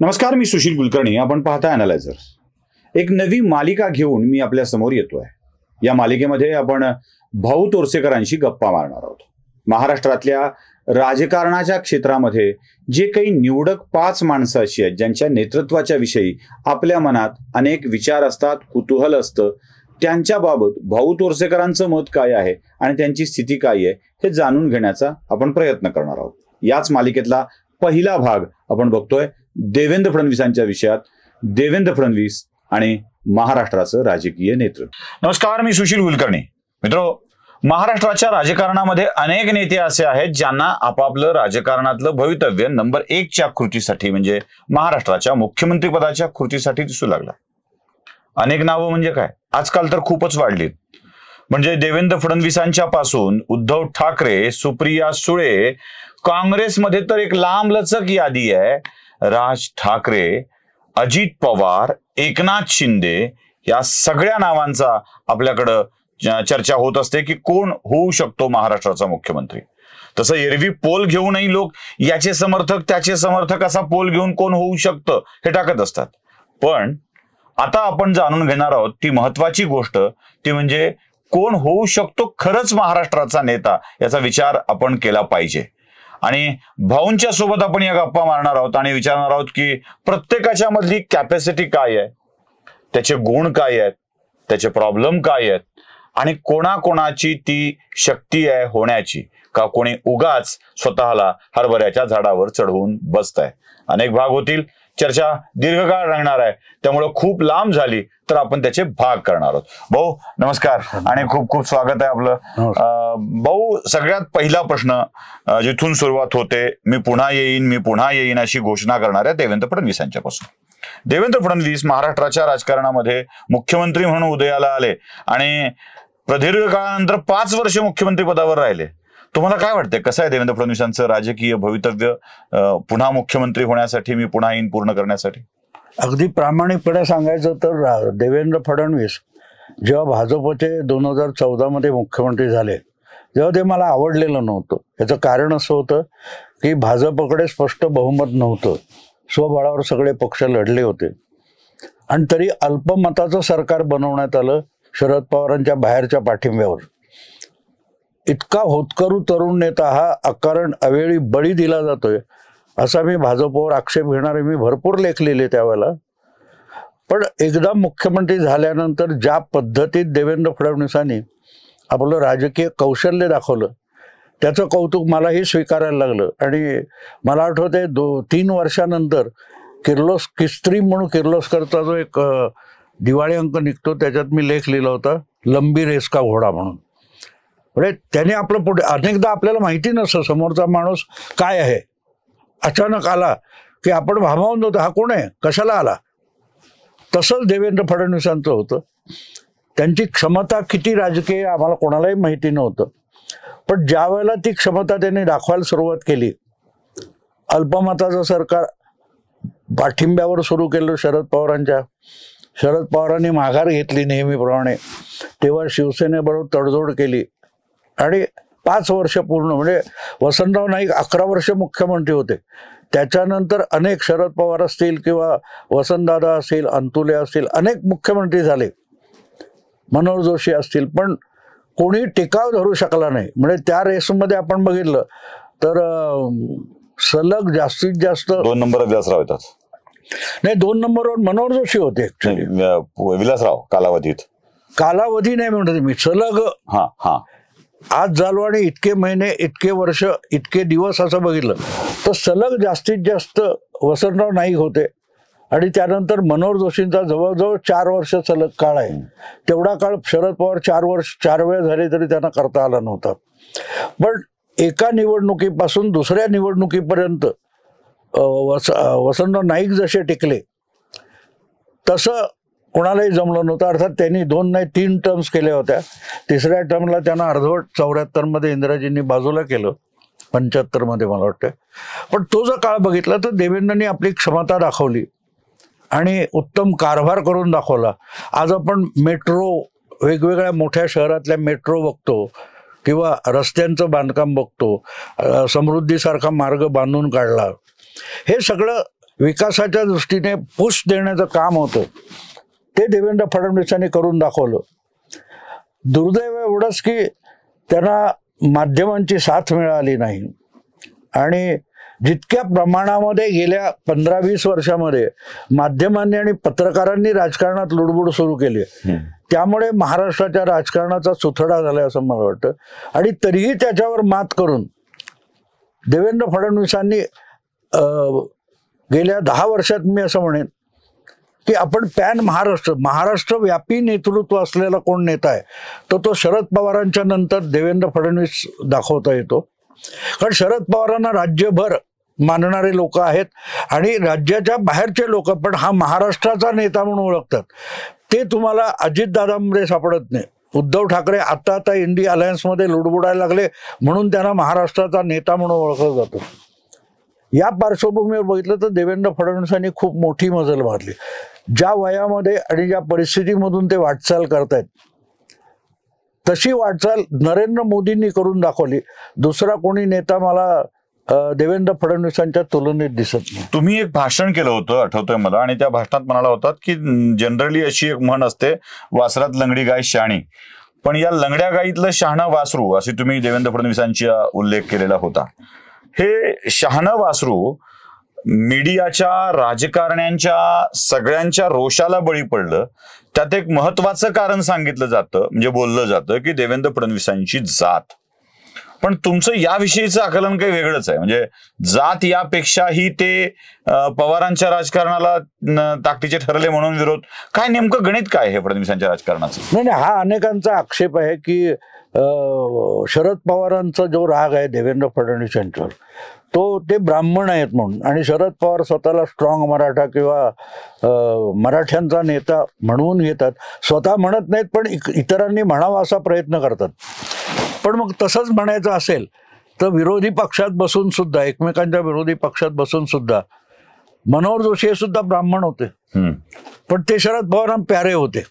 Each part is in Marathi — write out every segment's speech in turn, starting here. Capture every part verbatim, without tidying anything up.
नमस्कार, मी सुशील कुलकर्णी. आपण पाहता अॅनालायझर. एक नवी मालिका घेऊन मी आपल्या समोर येतोय. या मालिकेमध्ये आपण भाऊ तोरसेकरांशी गप्पा मारणार आहोत. महाराष्ट्रातल्या राजकारणाच्या क्षेत्रामध्ये जे काही निवडक पाच माणसं अशी आहेत ज्यांच्या नेतृत्वाच्या विषयी आपल्या मनात अनेक विचार असतात, कुतूहल असतं, त्यांच्याबाबत भाऊ तोरसेकरांचं मत काय आहे आणि त्यांची स्थिती काय आहे हे जाणून घेण्याचा आपण प्रयत्न करणार आहोत. याच मालिकेतला पहिला भाग आपण बघतोय देवेंद्र फडणवीसांच्या विषयात. देवेंद्र फडणवीस आणि महाराष्ट्राचं राजकीय नेतृत्व. नमस्कार, मी सुशील कुलकर्णी. मित्रो, महाराष्ट्राच्या राजकारणामध्ये अनेक नेते असे आहेत ज्यांना आपापलं राजकारणातलं भवितव्य नंबर एकच्या खुर्चीसाठी म्हणजे महाराष्ट्राच्या मुख्यमंत्री पदाच्या खुर्चीसाठी दिसू लागला. अनेक नावं म्हणजे काय, आजकाल तर खूपच वाढलीत. म्हणजे देवेंद्र फडणवीसांच्या पासून उद्धव ठाकरे, सुप्रिया सुळे, काँग्रेसमध्ये तर एक लांबलचक यादी आहे. राज ठाकरे, अजित पवार, एकनाथ शिंदे या सगळ्या नावांचा आपल्याकडं चर्चा होत असते की कोण होऊ शकतो महाराष्ट्राचा मुख्यमंत्री. तसं एरवी पोल घेऊनही लोक याचे समर्थक त्याचे समर्थक असा पोल घेऊन कोण होऊ शकतं हे टाकत असतात. पण आता आपण जाणून घेणार आहोत ती महत्वाची गोष्ट, ती म्हणजे कोण होऊ शकतो खरंच महाराष्ट्राचा नेता याचा विचार आपण केला पाहिजे. आणि भाऊंच्या सोबत आपण या गप्पा मारणार आहोत आणि विचारणार आहोत की प्रत्येकाच्या मधली कॅपॅसिटी काय आहे, त्याचे गुण काय आहेत, त्याचे प्रॉब्लेम काय आहेत आणि कोणाकोणाची ती शक्ती आहे होण्याची, का कोणी उगाच स्वतःला हरभऱ्याच्या झाडावर चढवून बसताय. अनेक भाग होतील, चर्चा दीर्घकाळ राहणार आहे, त्यामुळे खूप लांब झाली तर आपण त्याचे भाग करणार आहोत. भाऊ नमस्कार आणि खूप खूप स्वागत आहे आपलं. भाऊ, सगळ्यात पहिला प्रश्न जिथून सुरुवात होते, मी पुन्हा येईन मी पुन्हा येईन अशी घोषणा करणाऱ्या देवेंद्र फडणवीसांच्यापासून. देवेंद्र फडणवीस महाराष्ट्राच्या राजकारणामध्ये मुख्यमंत्री म्हणून उदयाला आले आणि प्रदीर्घ काळानंतर पाच वर्ष मुख्यमंत्री पदावर राहिले. तुम्हाला काय वाटतंय, कसं आहे देवेंद्र फडणवीसांचं राजकीय भवितव्य पुन्हा मुख्यमंत्री होण्यासाठी, मी पुन्हा येईन पूर्ण करण्यासाठी? अगदी प्रामाणिकपणे सांगायचं तर देवेंद्र फडणवीस जेव्हा भाजपचे दोन हजार चौदा मध्ये मुख्यमंत्री झाले तेव्हा ते मला आवडलेलं नव्हतं. याचं कारण असं होतं की भाजपकडे स्पष्ट बहुमत नव्हतं, स्वबळावर सगळे पक्ष लढले होते आणि तरी अल्पमताचं सरकार बनवण्यात आलं शरद पवारांच्या बाहेरच्या पाठिंब्यावर. इतका होतकरू तरुण नेता हा अकारण अवेळी बळी दिला जातोय असा मी भाजपवर आक्षेप घेणारे मी भरपूर लेख लिहिले त्यावेळेला. पण एकदा मुख्यमंत्री झाल्यानंतर ज्या पद्धतीत देवेंद्र फडणवीसांनी आपलं राजकीय कौशल्य दाखवलं त्याचं कौतुक मलाही स्वीकारायला लागलं. आणि मला आठवतंय दो तीन वर्षानंतर किर्लोस किस्त्री म्हणून किर्लोस्करचा जो एक दिवाळी अंक निघतो त्याच्यात मी लेख लिहिला होता, लंबी रेस का घोडा म्हणून. म्हणजे त्याने आपलं पुढे अनेकदा आपल्याला माहिती नसतं समोरचा माणूस काय आहे, अचानक आला की आपण भांबावून होतो, हा कोण आहे, कशाला आला. तसंच देवेंद्र फडणवीसांचं होतं. त्यांची क्षमता किती राजकीय आम्हाला कोणालाही माहिती नव्हतं, पण ज्या वेळेला ती क्षमता त्यांनी दाखवायला सुरुवात केली, अल्पमताचं सरकार पाठिंब्यावर सुरू केलं शरद पवारांच्या. शरद पवारांनी माघार घेतली नेहमीप्रमाणे, तेव्हा शिवसेनेबरोबर तडजोड केली आणि पाच वर्ष पूर्ण म्हणजे वसंतराव नाईक अकरा वर्ष मुख्यमंत्री होते. त्याच्यानंतर अनेक शरद पवार असतील किंवा वसंतदादा असतील, अंतुले असतील, अनेक मुख्यमंत्री झाले, मनोहर जोशी असतील, पण कोणी टिकाव धरू शकला नाही. म्हणजे त्या रेसमध्ये आपण बघितलं तर सलग जास्तीत जास्त दोन नंबर विलासराव येतात. नाही, दोन नंबरवर मनोहर जोशी होते ऍक्च्युली. विलासराव कालावधीत कालावधी नाही म्हणत मी, सलग हा हा आज झालो आणि इतके महिने इतके वर्ष इतके दिवस असं बघितलं तर सलग जास्तीत जास्त वसंतराव नाईक होते आणि त्यानंतर मनोहर जोशींचा जवळजवळ चार वर्ष सलग काळ आहे. तेवढा काळ शरद पवार चार वर्ष चार वेळ झाले तरी त्यांना करता आला नव्हता. पण एका निवडणुकीपासून दुसऱ्या निवडणुकीपर्यंत वस वसंतराव नाईक जसे टिकले तसं कोणालाही जमलं नव्हतं. अर्थात त्यांनी दोन नाही तीन टर्म्स केल्या होत्या. तिसऱ्या टर्मला त्यांना अर्धवट चौऱ्याहत्तरमध्ये इंदिराजींनी बाजूला केलं, पंच्याहत्तरमध्ये मला वाटतं. पण तो जो काळ बघितला तर देवेंद्रनी आपली क्षमता दाखवली आणि उत्तम कारभार करून दाखवला. आज आपण मेट्रो, वेगवेगळ्या मोठ्या शहरातल्या मेट्रो बघतो किंवा रस्त्यांचं बांधकाम बघतो, समृद्धीसारखा मार्ग बांधून काढला. हे सगळं विकासाच्या दृष्टीने पुश देण्याचं काम होतं ते देवेंद्र फडणवीसांनी करून दाखवलं. दुर्दैव एवढंच की त्यांना माध्यमांची साथ मिळाली नाही आणि जितक्या प्रमाणामध्ये गेल्या पंधरा वीस वर्षामध्ये माध्यमांनी आणि पत्रकारांनी राजकारणात लुडबुड सुरू केली त्यामुळे महाराष्ट्राच्या राजकारणाचा सुथडा झालाय असं मला वाटतं. आणि तरीही त्याच्यावर मात करून देवेंद्र फडणवीसांनी गेल्या दहा वर्षात मी असं म्हणेन की आपण पॅन महाराष्ट्र महाराष्ट्र व्यापी नेतृत्व असलेला कोण नेता आहे तर तो शरद पवारांच्या नंतर देवेंद्र फडणवीस दाखवता येतो. कारण शरद पवारांना राज्यभर मानणारे लोक आहेत आणि राज्याच्या बाहेरचे लोक पण हा महाराष्ट्राचा नेता म्हणून ओळखतात. ते तुम्हाला अजितदादांमध्ये सापडत नाही. उद्धव ठाकरे आता आता इंडी अलायन्समध्ये लुडबुडायला लागले म्हणून त्यांना महाराष्ट्राचा नेता म्हणून ओळखलं जातं. या पार्श्वभूमीवर बघितलं तर देवेंद्र फडणवीसांनी खूप मोठी मजल मारली. ज्या वयामध्ये आणि ज्या परिस्थितीमधून ते वाटचाल करतायत तशी वाटचाल नरेंद्र मोदींनी करून दाखवली. दुसरा कोणी नेता मला देवेंद्र फडणवीसांच्या तुलनेत दिसत नाही. तुम्ही एक भाषण केलं होतं आठवतंय मला आणि त्या भाषणात म्हणाला होतात की जनरली अशी एक म्हण असते वासरात लंगडी गाय शहाणी, पण या लंगड्या गाईतलं शहाणं वासरू असे तुम्ही देवेंद्र फडणवीसांचा उल्लेख केलेला होता. हे शहाणं वासरू मीडियाच्या राजकारण्यांच्या सगळ्यांच्या रोषाला बळी पडलं. त्यात एक महत्वाचं कारण सांगितलं जातं म्हणजे बोललं जातं की देवेंद्र फडणवीसांची जात. पण तुमचं याविषयीचं आकलन काही वेगळंच आहे. म्हणजे जात यापेक्षाही ते पवारांच्या राजकारणाला ताकदीचे ठरले म्हणून विरोध. काय नेमकं गणित काय हे फडणवीसांच्या राजकारणाचं? नाही नाही हा अनेकांचा आक्षेप आहे की शरद पवारांचा जो राग आहे देवेंद्र फडणवीस यांच्यावर तो ते ब्राह्मण आहेत म्हणून आणि शरद पवार स्वतःला स्ट्रॉंग मराठा किंवा मराठ्यांचा नेता म्हणून घेतात. स्वतः म्हणत नाहीत पण इतरांनी म्हणावा असा प्रयत्न करतात. पण मग तसंच म्हणायचं असेल तर विरोधी पक्षात बसून सुद्धा एकमेकांच्या विरोधी पक्षात बसून सुद्धा मनोहर जोशी हे सुद्धा ब्राह्मण होते पण ते शरद पवारांना प्यारे होते.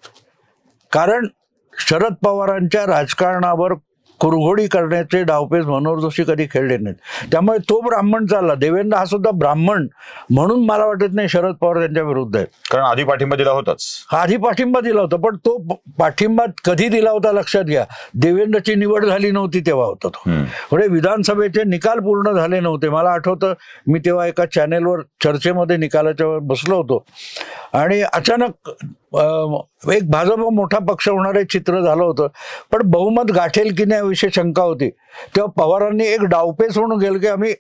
कारण शरद पवारांच्या राजकारणावर कुरघोडी करण्याचे डावपेच मनोहर जोशी कधी खेळले नाहीत. त्यामुळे तो ब्राह्मण चालला. देवेंद्र हा सुद्धा ब्राह्मण म्हणून मला वाटत नाही शरद पवार त्यांच्या विरुद्ध आहेत. कारण आधी पाठिंबा दिला होताच. हा आधी पाठिंबा दिला होता पण तो पाठिंबा कधी दिला होता लक्षात घ्या. देवेंद्रची निवड झाली नव्हती तेव्हा होता तो. म्हणजे विधानसभेचे निकाल पूर्ण झाले नव्हते. मला आठवतं मी तेव्हा एका चॅनेलवर चर्चेमध्ये निकालाच्या वर बसलो होतो आणि अचानक एक भाजप मोठा पक्ष होणारे चित्र झालं होतं पण बहुमत गाठेल की नाही याविषयी शंका होती. तेव्हा पवारांनी एक डावपेच म्हणून गेलं की आम्ही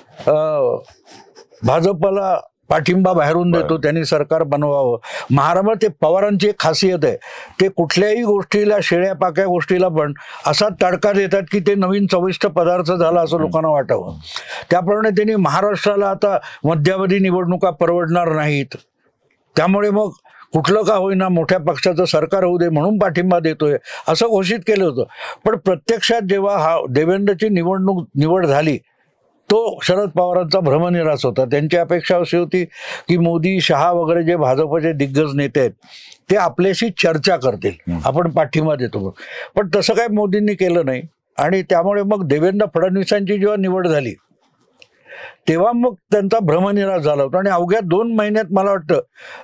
भाजपला पाठिंबा बाहेरून देतो त्यांनी सरकार बनवावं. महाराष्ट्रात ते पवारांची एक खासियत आहे ते कुठल्याही गोष्टीला शेळ्या पाक्या गोष्टीला पण असा तडका देतात की ते नवीन चविष्ट पदार्थ झाला असं लोकांना वाटावं. त्याप्रमाणे त्यांनी महाराष्ट्राला आता मध्यावधी निवडणुका परवडणार नाहीत त्यामुळे मग कुठलं का होईना मोठ्या पक्षाचं सरकार होऊ दे म्हणून पाठिंबा देतोय असं घोषित केलं होतं. पण प्रत्यक्षात जेव्हा हा देवेंद्रची निवडणूक निवड झाली तो शरद पवारांचा भ्रमनिरास होता. त्यांची अपेक्षा अशी होती की मोदी शहा वगैरे जे भाजपचे दिग्गज नेते आहेत ते आपल्याशी चर्चा करतील आपण पाठिंबा देतो. पण तसं काही मोदींनी केलं नाही आणि त्यामुळे मग देवेंद्र फडणवीसांची जेव्हा निवड झाली तेव्हा मग त्यांचा भ्रमनिरास झाला होता. आणि अवघ्या दोन महिन्यात मला वाटतं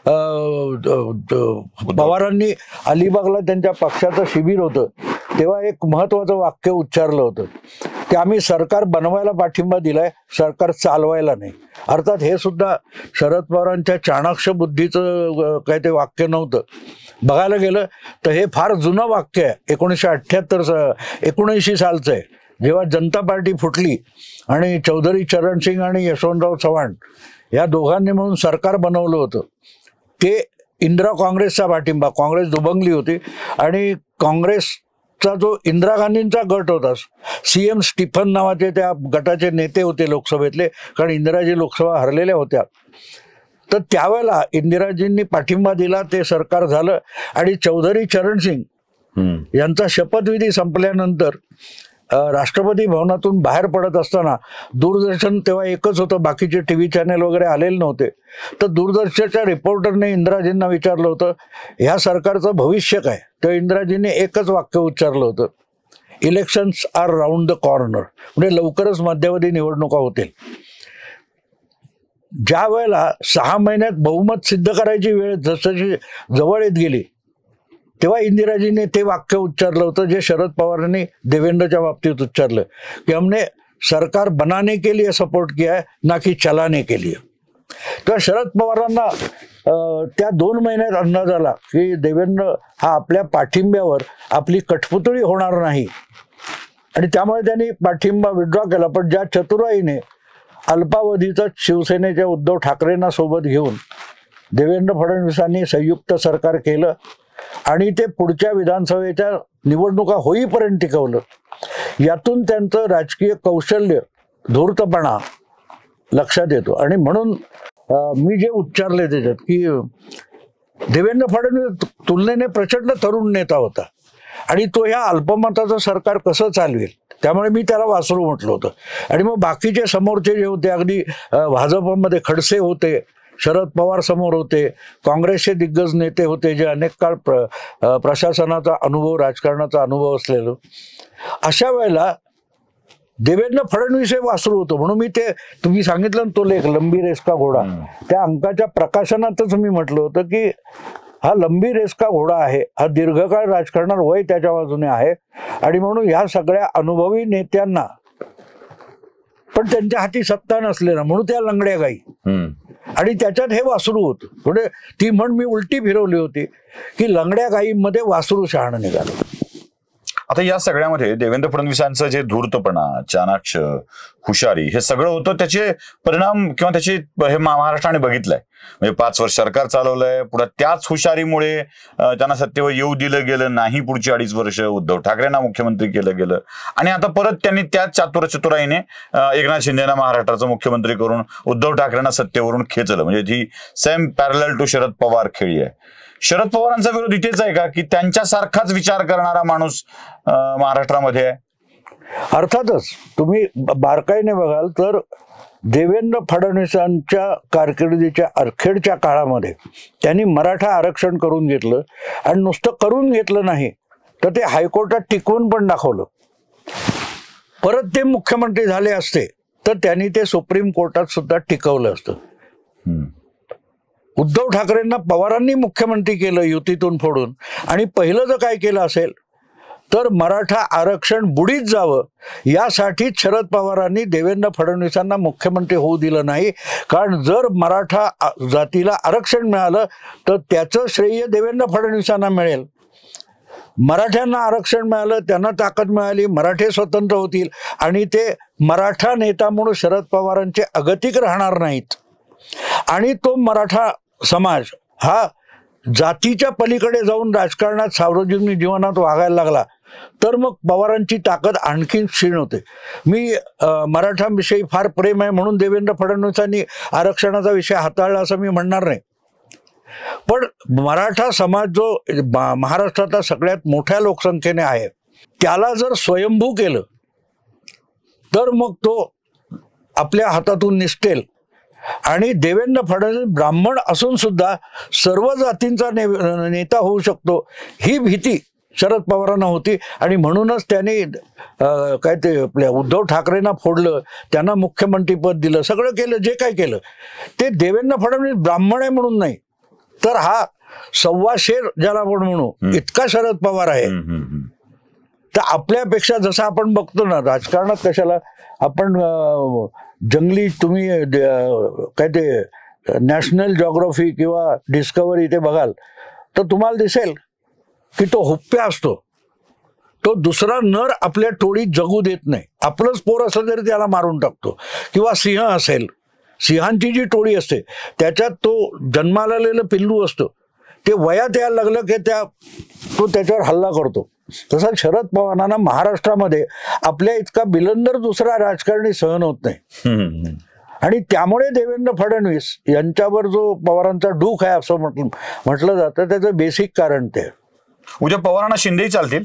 पवारांनी अलिबागला त्यांच्या पक्षाचं शिबिर होतं तेव्हा एक महत्वाचं वाक्य उच्चारलं होतं की आम्ही सरकार बनवायला पाठिंबा दिलाय सरकार चालवायला नाही. अर्थात हे सुद्धा शरद पवारांच्या चाणाक्ष बुद्धीचं काय ते वाक्य नव्हतं. बघायला गेलं तर हे फार जुनं वाक्य आहे. एकोणीसशे अठ्ठ्याहत्तर एकोणऐंशी सालचं आहे जेव्हा जनता पार्टी फुटली आणि चौधरी चरण सिंग आणि यशवंतराव चव्हाण या दोघांनी म्हणून सरकार बनवलं होतं. ते इंदिरा काँग्रेसचा पाठिंबा काँग्रेस दुभंगली होती आणि काँग्रेसचा जो इंदिरा गांधींचा गट होता सी एम स्टीफन नावाचे त्या गटाचे नेते होते लोकसभेतले कारण इंदिराजी लोकसभा हरलेल्या होत्या. तर त्यावेळेला इंदिराजींनी पाठिंबा दिला ते सरकार झालं आणि चौधरी चरण सिंग यांचा शपथविधी संपल्यानंतर राष्ट्रपती भवनातून बाहेर पडत असताना दूरदर्शन तेव्हा एकच होतं बाकीचे टी व्ही चॅनेल वगैरे आलेले नव्हते. तर दूरदर्शनच्या रिपोर्टरने इंदिराजींना विचारलं होतं ह्या सरकारचं भविष्य काय. तर इंदिराजींनी एकच वाक्य उच्चारलं होतं elections are round the corner. म्हणजे लवकरच मध्यावधी निवडणुका होतील. ज्या वेळेला सहा महिन्यात बहुमत सिद्ध करायची वेळ जसं जवळ येत गेली तेव्हा इंदिराजीने ते वाक्य उच्चारलं होतं जे शरद पवारांनी देवेंद्रच्या बाबतीत उच्चारलं की हमने सरकार बनाने के लिए सपोर्ट किया है ना की चलाने के लिए. तेव्हा शरद पवारांना त्या दोन महिन्यात अंदाज आला की देवेंद्र हा आपल्या पाठिंब्यावर आपली कठपुतळी होणार नाही आणि त्यामुळे त्यांनी पाठिंबा विड्रॉ केला. पण ज्या चतुराईने अल्पावधीतच शिवसेनेच्या उद्धव ठाकरेंना सोबत घेऊन देवेंद्र फडणवीसांनी संयुक्त सरकार केलं आणि ते पुढच्या विधानसभेच्या निवडणुका होईपर्यंत टिकवलं. यातून त्यांचं राजकीय कौशल्य धूर्तपणा लक्षात येतो. आणि म्हणून मी जे उच्चारले त्याच्यात की देवेंद्र फडणवीस तुलनेने प्रचंड तरुण नेता होता आणि तो ह्या अल्पमताचं सरकार कसं चालवेल त्यामुळे मी त्याला वासरू म्हटलं होतं. आणि मग बाकीचे समोरचे जे होते अगदी भाजपमध्ये खडसे होते, शरद पवार समोर होते, काँग्रेसचे दिग्गज नेते होते जे अनेक काळ प्र प्रशासनाचा अनुभव राजकारणाचा अनुभव असलेलं. अशा वेळेला देवेंद्र फडणवीस हे वासरू होतं. म्हणून मी ते तुम्ही सांगितलं ना तो लेख लंबी रेस का घोडा, त्या अंकाच्या प्रकाशनातच मी म्हटलं होतं की हा लंबी रेस का घोडा आहे, हा दीर्घकाळ राजकारणात वय त्याच्या बाजूने आहे. आणि म्हणून ह्या सगळ्या अनुभवी नेत्यांना पण त्यांच्या हाती सत्ता नसले ना म्हणून त्या लंगड्या गाई आणि त्याच्यात हे वासरू होतं. थोडे ती म्हण मी उलटी फिरवली होती की लंगड्या गाईमध्ये वासरू शहाणं निघालं. आता या सगळ्यामध्ये देवेंद्र फडणवीसांचं जे धूर्तपणा, चाणाक्ष, हुशारी हे सगळं होतं त्याचे परिणाम किंवा त्याची हे महाराष्ट्राने बघितलंय. म्हणजे पाच वर्ष सरकार चालवलंय, पुढे त्याच हुशारीमुळे त्यांना सत्तेवर येऊ दिलं गेलं नाही. पुढची अडीच वर्ष उद्धव ठाकरेंना मुख्यमंत्री केलं गेलं आणि आता परत त्यांनी त्याच चातुर चतुराईने एकनाथ शिंदेना महाराष्ट्राचं मुख्यमंत्री करून उद्धव ठाकरेंना सत्तेवरून खेचलं. म्हणजे ही same parallel to Sharad Pawar खेळी आहे. शरद पवारांचा विरोध इथेच आहे का की त्यांच्यासारखाच विचार करणारा माणूस महाराष्ट्रामध्ये आहे? अर्थातच तुम्ही बारकाईने बघाल तर देवेंद्र फडणवीसांच्या कारकिर्दीच्या अखेरच्या काळामध्ये त्यांनी मराठा आरक्षण करून घेतलं आणि नुसतं करून घेतलं नाही तर ते हायकोर्टात टिकवून पण दाखवलं. परत ते मुख्यमंत्री झाले असते तर त्यांनी ते सुप्रीम कोर्टात सुद्धा टिकवलं असतं. उद्धव ठाकरेंना पवारांनी मुख्यमंत्री केलं युतीतून फोडून आणि पहिलं जर काय केलं असेल तर मराठा आरक्षण बुडीत जावं यासाठी शरद पवारांनी देवेंद्र फडणवीसांना मुख्यमंत्री होऊ दिलं नाही. कारण जर मराठा जातीला आरक्षण मिळालं तर त्याचं श्रेय देवेंद्र फडणवीसांना मिळेल. मराठ्यांना आरक्षण मिळालं, त्यांना ताकद मिळाली, मराठे स्वतंत्र होतील आणि ते मराठा नेता म्हणून शरद पवारांचे अगतिक राहणार नाहीत. आणि तो मराठा समाज हा जातीच्या पलीकडे जाऊन राजकारणात सार्वजनिक जीवनात वागायला लागला तर मग पवारांची ताकद आणखीन क्षीण होते. मी मराठाविषयी फार प्रेम आहे म्हणून देवेंद्र फडणवीसांनी आरक्षणाचा विषय हाताळला असं मी म्हणणार नाही. पण मराठा समाज जो महाराष्ट्रातला सगळ्यात मोठ्या लोकसंख्येने आहे त्याला जर स्वयंभू केलं तर मग तो आपल्या हातातून निसटेल. आणि देवेंद्र फडणवीस ब्राह्मण असून सुद्धा सर्व जातींचा ने, नेता होऊ शकतो ही भीती शरद पवारांना होती आणि म्हणूनच त्यांनी काय ते आपल्या उद्धव ठाकरेंना फोडलं, त्यांना मुख्यमंत्रीपद दिलं, सगळं केलं. जे काय केलं ते देवेंद्र फडणवीस ब्राह्मण आहे म्हणून नाही तर हा सव्वा शेर ज्याला आपण म्हणू इतका शरद पवार आहे. तर आपल्यापेक्षा जसं आपण बघतो ना राजकारणात कशाला आपण जंगली तुम्ही काय ते नॅशनल जॉग्राफी किंवा डिस्कवरी इथे बघाल तर तुम्हाला दिसेल की तो हुप्प्या असतो, तो दुसरा नर आपल्या टोळीत जगू देत नाही. आपलंच पोर असलं तरी त्याला मारून टाकतो. किंवा सिंह असेल, सिंहांची जी टोळी असते त्याच्यात तो जन्माला आलेलं पिल्लू असतो, ते वयात यायला लागलं की त्या तो त्याच्यावर हल्ला करतो. तसा शरद पवारांना महाराष्ट्रामध्ये आपल्या इतका बिलंदर दुसरा राजकारणी सहन होत नाही. आणि त्यामुळे देवेंद्र फडणवीस यांच्यावर जो पवारांचा डूख आहे असं म्हटलं म्हटलं जातं त्याचं बेसिक कारण ते. उद्या पवारांना शिंदेही चालतील?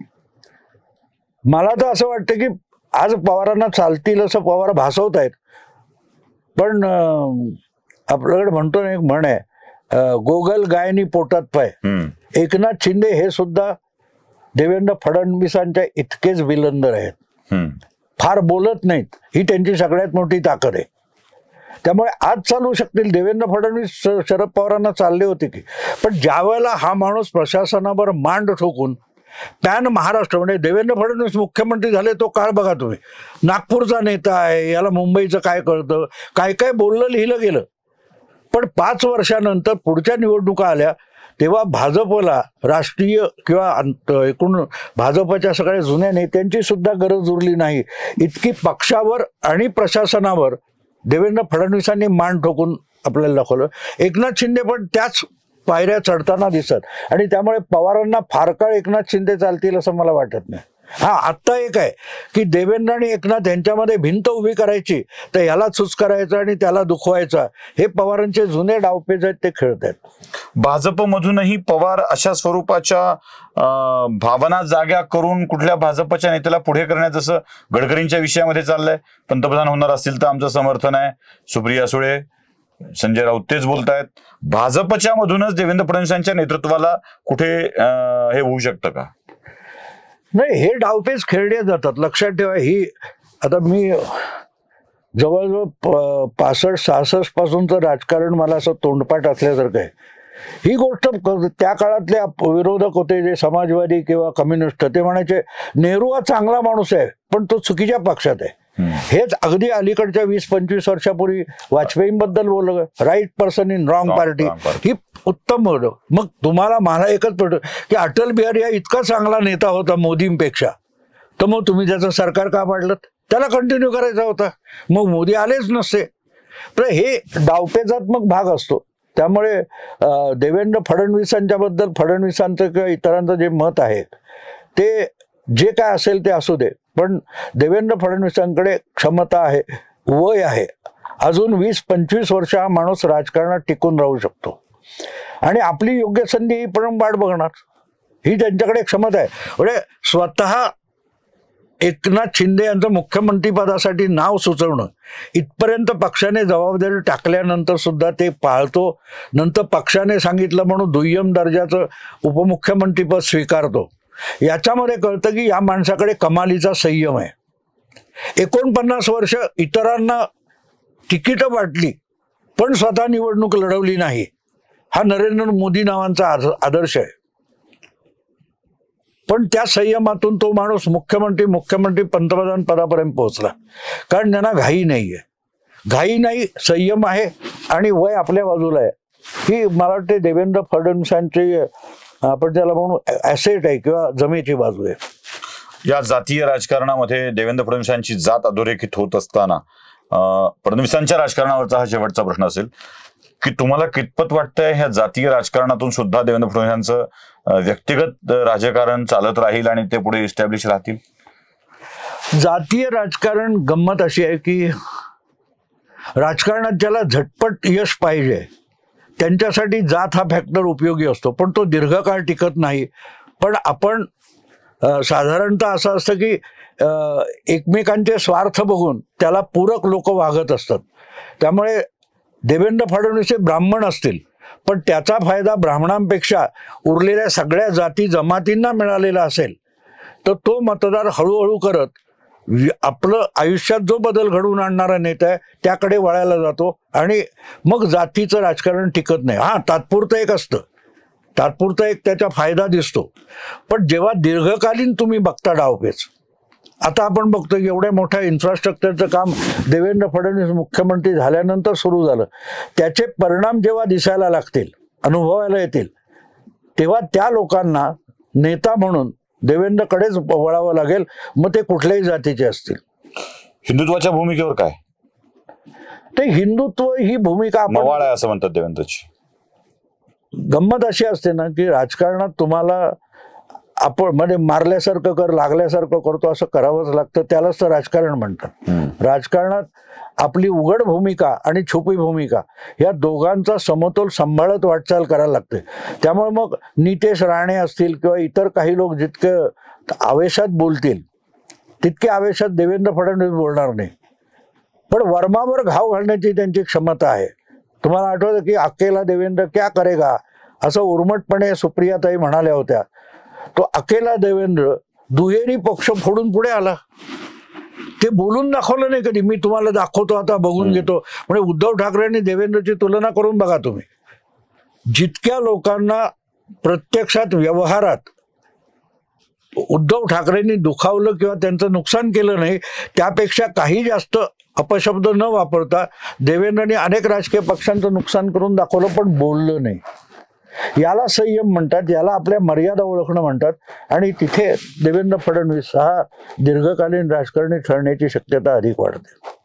मला तर असं वाटतं की आज पवारांना चालतील असं पवार भासवत आहेत. पण आपल्याकडे म्हणतो ना एक म्हण आहे, गोगल गायनी पोटात पाय. एकनाथ शिंदे हे सुद्धा देवेंद्र फडणवीसांच्या इतकेच बिलंदर आहेत. फार बोलत नाहीत, ही त्यांची सगळ्यात मोठी ताकद आहे. त्यामुळे आज चालू शकतील. देवेंद्र फडणवीस शरद पवारांना चालले होते की, पण ज्या वेळेला हा माणूस प्रशासनावर मांड ठोकून पॅन महाराष्ट्र म्हणजे देवेंद्र फडणवीस मुख्यमंत्री झाले तो काळ बघा तुम्ही, नागपूरचा नेता आहे, याला मुंबईचं काय कळतं, काय काय बोललं लिहिलं गेलं. पण पाच वर्षानंतर पुढच्या निवडणुका आल्या तेव्हा भाजपला राष्ट्रीय किंवा एकूण भाजपच्या सगळ्या जुन्या नेत्यांची सुद्धा गरज उरली नाही. इतकी पक्षावर आणि प्रशासनावर देवेंद्र फडणवीसांनी मान ठोकून आपल्याला दाखवलं. एकनाथ शिंदे पण त्याच पायऱ्या चढताना दिसत आणि त्यामुळे पवारांना फार काळ एकनाथ शिंदे चालतील असं मला वाटत नाही. हा आत्ता एक आहे की देवेंद्र आणि एकनाथ यांच्यामध्ये भिंत उभी करायची तर याला चूच करायचा आणि त्याला दुखवायचा, हे पवारांचे जुने डावपेच आहेत, ते खेळत आहेत. भाजपमधूनही पवार अशा स्वरूपाच्या भावना जाग्या करून कुठल्या भाजपच्या नेत्याला पुढे करण्यात, जसं गडकरींच्या विषयामध्ये चाललंय, पंतप्रधान होणार असतील तर आमचं समर्थन आहे, सुप्रिया सुळे, संजय राऊत तेच बोलतायत, भाजपच्या मधूनच देवेंद्र फडणवीसांच्या नेतृत्वाला कुठे हे होऊ शकतं का? नाही, हे डावपेच खेळले जातात. लक्षात ठेवा, ही आता मी जवळजवळ पासष्ट सहासष्ट पासूनचं राजकारण मला असं तोंडपाठ असल्यासारखं आहे. ही गोष्ट त्या काळातले विरोधक होते जे समाजवादी किंवा कम्युनिस्ट, ते म्हणायचे नेहरू हा चांगला माणूस आहे पण तो चुकीच्या पक्षात आहे. हेच अगदी अलीकडच्या वीस पंचवीस वर्षापूर्वी वाजपेयींबद्दल बोललं, right person in wrong party. ही उत्तम बोललं. मग तुम्हाला मला एकच पडलं की अटल बिहारी हा इतका चांगला नेता होता मोदींपेक्षा, तर मग तुम्ही त्याचं सरकार का पाडलं? त्याला कंटिन्यू करायचा होता, मग मोदी आलेच नसते. तर हे डावपेचात्मक भाग असतो. त्यामुळे देवेंद्र फडणवीसांच्या बद्दल फडणवीसांचं किंवा इतरांचं जे मत आहे ते जे काय असेल ते असू दे, पण देवेंद्र फडणवीसांकडे क्षमता आहे, वय आहे, अजून वीस पंचवीस वर्ष हा माणूस राजकारणात टिकून राहू शकतो आणि आपली योग्य संधी ही पण वाट बघणार, ही त्यांच्याकडे क्षमता आहे. म्हणजे स्वतः एकनाथ शिंदे यांचं मुख्यमंत्रीपदासाठी नाव सुचवणं इथपर्यंत पक्षाने जबाबदारी टाकल्यानंतर सुद्धा ते पाळतो. नंतर पक्षाने सांगितलं म्हणून दुय्यम दर्जाचं उपमुख्यमंत्रीपद स्वीकारतो. याच्यामध्ये कळतं की या माणसाकडे कमालीचा संयम आहे. एकोणपन्नास वर्ष इतरांना तिकीटं वाटली पण स्वतः निवडणूक लढवली नाही, हा नरेंद्र मोदी नावांचा आदर्श आहे. पण त्या संयमातून तो माणूस मुख्यमंत्री मुख्यमंत्री पंतप्रधान पदापर्यंत पोहोचला, कारण त्यांना घाई नाहीये. घाई नाही, संयम आहे आणि वय आपल्या बाजूला आहे. ही मला वाटते देवेंद्र फडणवीसांची आपण त्याला म्हणू ॲसेट आहे किंवा जमेची बाजू आहे. या जातीय राजकारणामध्ये देवेंद्र फडणवीसांची जात अधोरेखित होत असताना फडणवीसांच्या राजकारणावरचा हा शेवटचा प्रश्न असेल की तुम्हाला कितपत वाटतंय ह्या जातीय राजकारणातून सुद्धा देवेंद्र फडणवीसांचं व्यक्तिगत राजकारण चालत राहील आणि ते पुढे इस्टॅब्लिश राहतील? जातीय राजकारण गंमत अशी आहे की राजकारणात ज्याला झटपट यश पाहिजे त्यांच्यासाठी जात हा फॅक्टर उपयोगी असतो, पण तो दीर्घकाळ टिकत नाही. पण आपण साधारणतः असं असतं की एकमेकांचे स्वार्थ बघून त्याला पूरक लोक वागत असतात. त्यामुळे देवेंद्र फडणवीस हे ब्राह्मण असतील पण त्याचा फायदा ब्राह्मणांपेक्षा उरलेल्या सगळ्या जाती जमातींना मिळालेला असेल तर तो मतदार हळूहळू करत आपलं आयुष्यात जो बदल घडवून आणणारा नेता आहे त्याकडे वळायला जातो आणि मग जातीचं राजकारण टिकत नाही. हा तात्पुरतं एक असतं, तात्पुरता एक त्याचा फायदा दिसतो, पण जेव्हा दीर्घकालीन तुम्ही बघता डावपेच, आता आपण बघतो की एवढ्या मोठ्या इन्फ्रास्ट्रक्चरचं काम देवेंद्र फडणवीस मुख्यमंत्री झाल्यानंतर सुरू झालं, त्याचे परिणाम जेव्हा दिसायला लागतील, अनुभवायला येतील, तेव्हा त्या लोकांना नेता म्हणून देवेंद्रकडेच वळावं लागेल, मग ते कुठल्याही जातीचे असतील. हिंदुत्वाच्या भूमिकेवर काय? ते हिंदुत्व ही भूमिका मवाळ आहे असं म्हणतात देवेंद्रची. गंमत अशी असते ना की राजकारणात तुम्हाला आपण मध्ये मारल्यासारखं कर लागल्यासारखं करतो असं करावंच लागतं, त्यालाच तर राजकारण म्हणतात. राजकारणात आपली उघड भूमिका आणि छुपी भूमिका या दोघांचा समतोल सांभाळत वाटचाल करायला लागते. त्यामुळे मग नितेश राणे असतील किंवा इतर काही लोक जितके आवेशात बोलतील तितके आवेशात देवेंद्र फडणवीस बोलणार नाही, पण वर्मावर घाव घालण्याची त्यांची क्षमता आहे. तुम्हाला आठवतं की अकेला देवेंद्र क्या करेगा असं उर्मटपणे सुप्रियाताई म्हणाल्या होत्या. तो अकेला देवेंद्र दुहेरी पक्ष फोडून पुढे आला. ते ते बोलून दाखवलं नाही कधी. मी तुम्हाला दाखवतो आता, बघून घेतो. म्हणजे उद्धव ठाकरे आणि देवेंद्रची तुलना करून बघा तुम्ही. जितक्या लोकांना प्रत्यक्षात व्यवहारात उद्धव ठाकरेंनी दुखावलं किंवा त्यांचं नुकसान केलं नाही, त्यापेक्षा काही जास्त अपशब्द न वापरता देवेंद्रने अनेक राजकीय पक्षांचं नुकसान करून दाखवलं, पण बोललं नाही. याला संयम म्हणतात, याला आपल्या मर्यादा ओळखणं म्हणतात. आणि तिथे देवेंद्र फडणवीस हा दीर्घकालीन राजकारणी ठरण्याची शक्यता अधिक वाढते.